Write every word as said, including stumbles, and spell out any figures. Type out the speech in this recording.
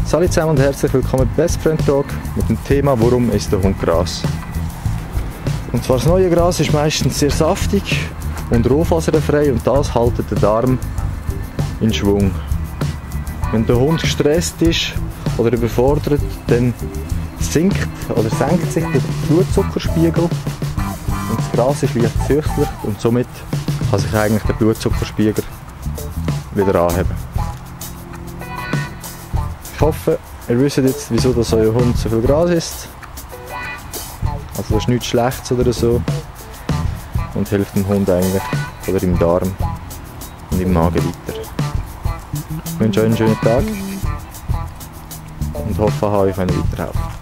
Hallo zusammen und herzlich willkommen bei Best Friend Talk mit dem Thema «Warum isst der Hund Gras?». Und zwar das neue Gras ist meistens sehr saftig und rohfaserfrei und das hält den Darm in Schwung. Wenn der Hund gestresst ist oder überfordert, dann sinkt oder senkt sich der Blutzuckerspiegel und das Gras ist leicht süßlich und somit kann sich eigentlich der Blutzuckerspiegel wieder anheben. Ich hoffe, ihr wisst jetzt, wieso das euer Hund so viel Gras isst. Also das ist nichts Schlechtes oder so und hilft dem Hund eigentlich oder im Darm und im Magen weiter. Ich wünsche euch einen schönen Tag und hoffe, ich kann euch weiterhelfen.